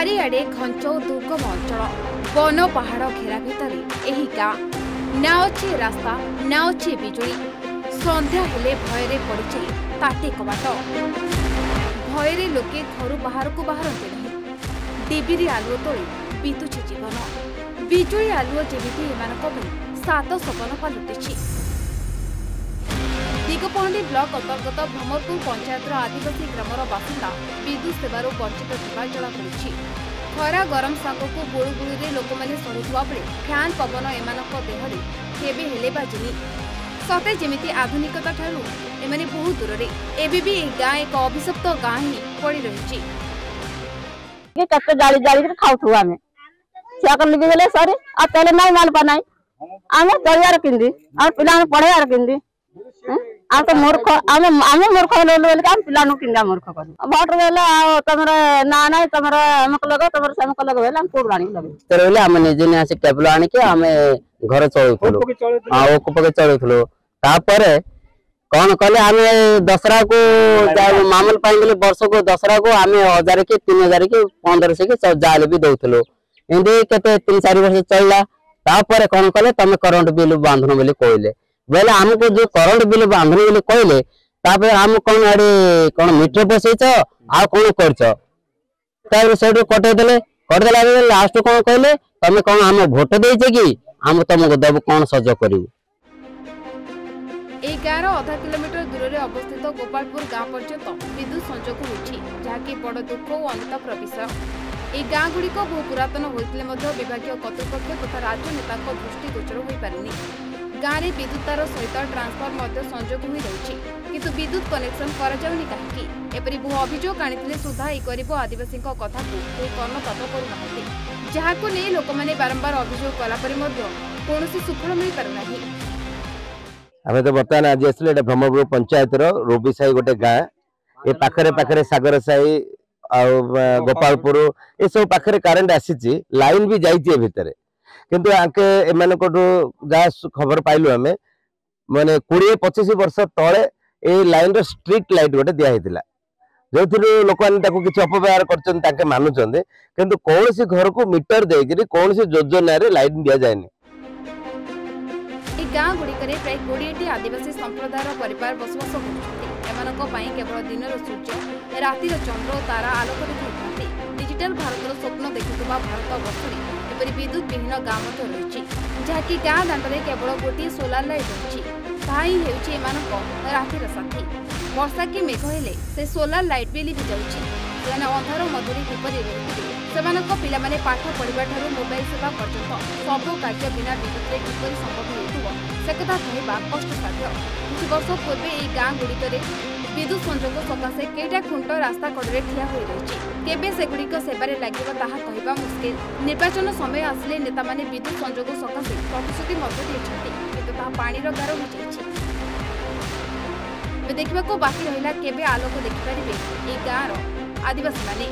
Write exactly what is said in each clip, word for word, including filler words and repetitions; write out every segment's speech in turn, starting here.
चारिआडे घंच दुर्गम अंचल वन पहाड़ घेरा भितर एही गाँ ना अच्छे रास्ता ना अच्छे बिजुली संध्या हेले भୟରେ पड़िचे ताटे कबाट भୟରେ लोके घर बाहर को बाहरते नहीं डिबिरी आलुओ तोड़ी बीतुचे जीवन बिजुली आलुओ जेमिति एमानक सात सपन पालुटिछि। दिगपहंडी ब्लॉक अंतर्गत भ्रमरपुर पंचायतर आदिवासी ग्रामर बासिंदा विद्युत सेवार वंचित ଥିବା जଣାपड़ी। खरा गरम सागक गुड़गुड़ी लोक मैंने सड़ुवा बेले फैन पवन एमानक देहरे केबे हेले बाजिनी सते जेमिति आधुनिकता ठारू एमाने बहुत दूर रे एबे भी ए गाँ एक अभिशप्त गाँ ही पड़ी रही ये कत्ते गाड़ी गाड़ी के खाउथु आमे छा कर लिबे गेले सरे आ पहले नहीं माल बनाई आमे दरियार किंदी और पिला पढ़े यार किंदी आ तो मूर्ख आमे आमे मूर्ख ले ले के पिला नु किंदा मूर्ख कर वोट वेला आ तमरे ना ना तमरे हमक लगे तमरे समक लगे वेला हम कोड रानी लगे तेरे हम निजे ने से टेबल आनी के हमें घर चलुथलो हां ओ कुपके चलुथलो तापर कौन कहले हमें दसरा को मामल पाई गेले वर्ष को दसरा को हमें हजार के तीन हजार के पंद्रह से के जाल भी दउथलो एंदे केते तीन चार वर्ष चलला तापर कौन कहले तमे करंट बिल बांधनो बोली कहले बेले हमको जो करंट बिल बांधनो बोली कहले तापर हम कोन आडे कोन मीटर बसैछ आ कोन करछ तापर सेडो कटे देले कटे देला लास्ट कोन कहले तमे कोन हम वोट देइछे कि हम तुमको देब कोन सज करिवु। ए गाँव आधा किलोमीटर दूर में अवस्थित गोपालपुर गाँव पर्यंत विद्युत संजोग होछि जहाँकि बड़ दुख और अनुतापर विषय। ए गाँ गुड़िक बहु पुरातन होइतिले मध्य विभागीय कर्तृपक्ष तथा राज्य नेता दृष्टिगोचर हो पारुनी। गाँव में विद्युत तार सहित ट्रांसफर संजोग हो रही किंतु विद्युत कनेक्शन करा जाउनी काहेकि एपरि बहु अभियोग आनिथिले सुधा ए गरीब आदिवासी कथा को कर्णपात करूनाहांती जहाको नै लोक माने बारंबार अभियोग कला परि मध्य कोनोसी सुफल मिल पारुना। आमे तो बर्तमान आज आसले ब्रह्मपुर पंचायत रोबी साई गोटे गाँ ए पाखरे पाखरे सागर साई आ गोपालपुर ए सब पाखरे करेंट आसी लाइन भी जाइए भितर किंतु आके एमान जहाँ खबर पाइलु आमे माने कोड़े पच्चीस वर्ष तले ए लाइन रो स्ट्रीट लाइट गोटे दिया जो लोक मैंने किसी अपव्यवहार कर मानुंट किंतु कौन सी घर को मीटर देकर कौन सी योजना लाइट दि जाए। गाँ गुड़िक प्राय कोड़े आदिवासी संप्रदायर परिवार बसवास कर केवल दिन सूर्य रातिर चंद्र और तारा आलोक देखा डिजिटल भारत स्वप्न देखुवा भारत वर्ष में एपरी विद्युत विहीन गाँ रही जहाँकि गाँ दाण्डे केवल गोटे सोलार लाइट रही रातिर साथी वर्षा कि मेघ हेले से सोलार लाइट भी लिभि जाउछि अंधार मधुरी किपरि रहुथिले सेमानक पिलामाने पाठ पढ़िबा ठारू मोबाइल सेवा पर्यंत सब कार्य बिना विद्युत किपरि संभव होइथिबो से कथा कहवा कष्टसाध्य। किछि वर्ष पूर्वे एई गाँ गुड़िक विद्युत संजोग सकाशे केटा खुंट रास्ता कड़े ठिया हो रही केबे सेगुड़िक सेबारे लागिबा ताहा कहवा मुस्किल। निर्वाचन समय आसिले नेता माने विद्युत संजोग सकाशे प्रतिश्रुति मध्य दिछथि किंतु ताहा पानीर गार हो जाइछि। देखा बाकी रहा केबे आलोक देखिपारे ए गाँव आदिवासी माने।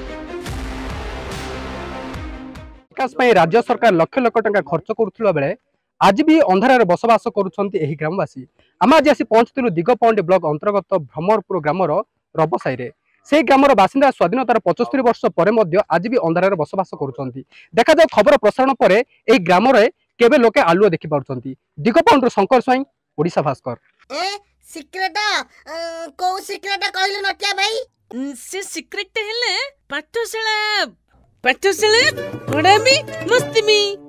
विकास राज्य सरकार लक्ष लक्ष टंका खर्च करुवा बेले आज भी अंधार बसवास करुछंती एही ग्रामवासी। आम आज आसी पहुंचलु दिगपहंडी ब्लॉक अंतर्गत भ्रमरपुर ग्रामर रबसाई रे से ग्रामर बासिंदा स्वाधीनतार पचहत्तर वर्ष पर आज भी अंधार बसवास करुछंती। देखा जाओ खबर प्रसारण पर एही ग्राम रे केबे लोके आलुओ देखि पारुछंती। दिगपहंडी शंकर स्वाई ओडिशा भास्कर। ए सिक्रेट को सिक्रेट कहले नटिया भाई से सिक्रेट हेले पाठशाला पाठशाला पढ़ामी मस्ती में